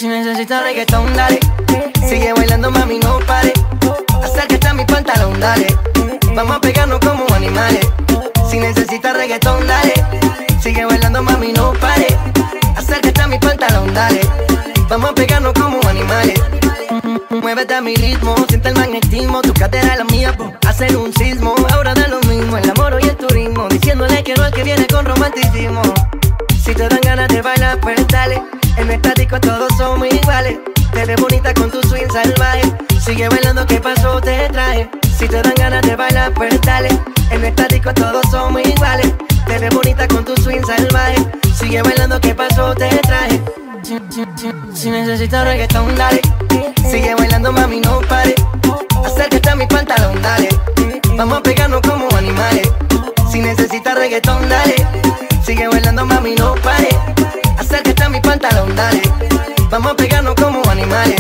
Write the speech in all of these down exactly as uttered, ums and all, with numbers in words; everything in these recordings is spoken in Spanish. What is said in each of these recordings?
Si necesitas reggaetón, dale. Sigue bailando, mami, no pare. Acércate a mi pantalón, dale. Vamos a pegarnos como animales. Si necesitas reggaetón, dale. Sigue bailando, mami, no pare. Acércate a mi pantalón, dale. Vamos a pegarnos como animales. Muévete a mi ritmo, siente el magnetismo. Tu cadera es la mía, po, hacen un sismo. Ahora da lo mismo, el amor y el turismo. Diciéndole que no es que viene con romanticismo. Si te dan ganas de bailar, pues dale. En esta disco todos somos iguales. Te ves bonita con tu swing salvaje. Sigue bailando, ¿qué pasó? Te traje. Si te dan ganas de bailar, pues dale. En esta disco todos somos iguales. Te ves bonita con tu swing salvaje. Sigue bailando, ¿qué pasó? Te traje. Si, si, si, si necesitas reggaetón, dale. Sigue bailando, mami, no pare. Acércate a mi pantalón, dale. Vamos a pegarnos como animales. Si necesitas reggaetón, dale. Sigue bailando, mami, no pare. Acércate a mi pantalón, dale. Vamos a pegarnos como animales.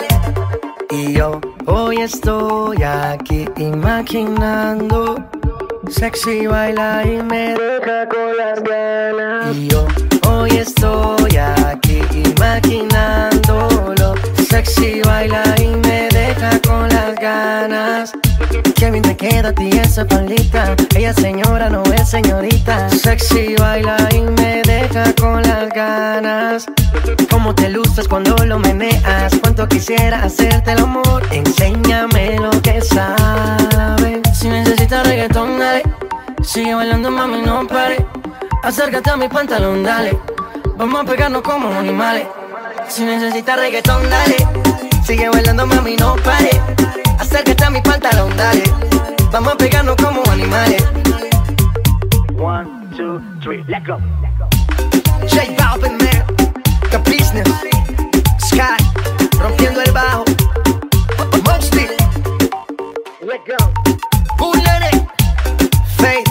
Y yo hoy estoy aquí imaginando. Sexy baila y me deja con las ganas. Y yo hoy estoy aquí imaginándolo. Sexy baila y me deja con las ganas. Qué bien te queda a ti esa palita. Ella señora, no es señorita. Sexy baila y me deja con las ganas. Cómo te luces cuando lo meneas. Cuánto quisiera hacerte el amor. Enséñame lo que sabes. Si necesitas reggaetón, dale. Sigue bailando, mami, no pare. Acércate a mi pantalón, dale. Vamos a pegarnos como animales. Si necesitas reggaetón, dale. Sigue bailando, mami, no pare. Acércate a mi pantalón, dale. Vamos a pegarnos como animales. One, two, three, let go. J Balvin, man, The Business, Sky, rompiendo el bajo. Mosty, Let go. Bullet, Faith.